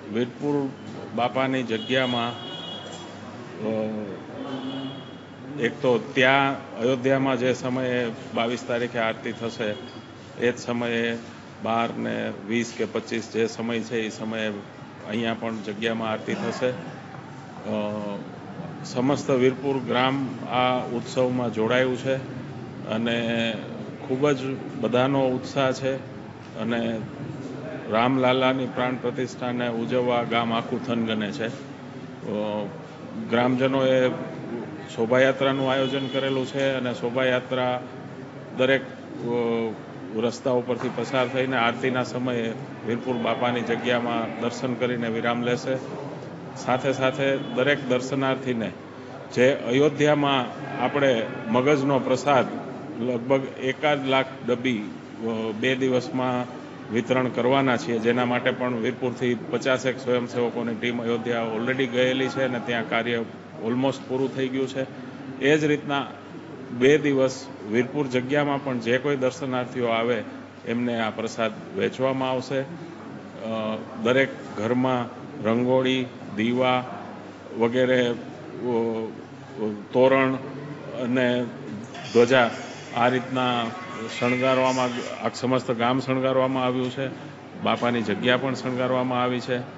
વીરપુર બાપાની જગ્યામાં એક તો ત્યાં અયોધ્યામાં જે સમયે 22 તારીખે આરતી થશે એ જ સમયે 12 ને 20 કે 25 જે સમય છે એ સમયે અહીંયા પણ જગ્યામાં આરતી થશે. સમસ્ત વીરપુર ગ્રામ આ ઉત્સવમાં જોડાયું છે અને ખૂબ જ બધાનો ઉત્સાહ છે અને રામલાલાની પ્રાણ પ્રતિષ્ઠાને ઉજવવા ગામ આખું થનગને છે. ગ્રામજનોએ શોભાયાત્રાનું આયોજન કરેલું છે અને શોભાયાત્રા દરેક રસ્તા ઉપરથી પસાર થઈને આરતીના સમયે વીરપુર બાપાની જગ્યામાં દર્શન કરીને વિરામ લેશે. સાથે સાથે દરેક દર્શનાર્થીને જે અયોધ્યામાં આપણે મગજનો પ્રસાદ લગભગ 1.5 લાખ ડબ્બી 2 દિવસમાં વિતરણ કરવાના છીએ, જેના માટે પણ વીરપુરથી 50 સ્વયંસેવકોની ટીમ અયોધ્યા ઓલરેડી ગયેલી છે અને ત્યાં કાર્ય ઓલમોસ્ટ પૂરું થઈ ગયું છે. એ જ રીતના 2 દિવસ વીરપુર જગ્યામાં પણ જે કોઈ દર્શનાર્થીઓ આવે એમને આ પ્રસાદ વેચવામાં આવશે. દરેક ઘરમાં રંગોળી, દીવા વગેરે, તોરણ અને ધ્વજા આ રીતના શણગારવામાં, સમસ્ત ગામ શણગારવામાં આવ્યું છે. બાપાની જગ્યા પણ શણગારવામાં આવી છે.